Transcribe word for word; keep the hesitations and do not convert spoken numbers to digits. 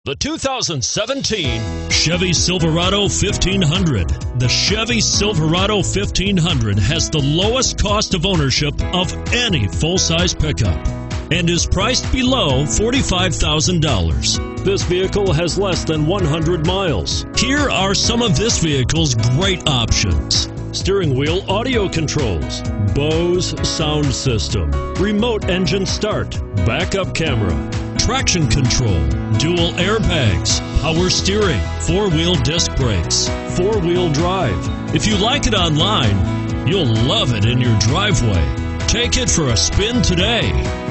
The two thousand seventeen Chevy Silverado fifteen hundred. The Chevy Silverado fifteen hundred has the lowest cost of ownership of any full-size pickup and is priced below forty-five thousand dollars. This vehicle has less than one hundred miles. Here are some of this vehicle's great options: steering wheel audio controls, Bose sound system, remote engine start, backup camera, traction control, dual airbags, power steering, four-wheel disc brakes, four-wheel drive. If you like it online, you'll love it in your driveway. Take it for a spin today.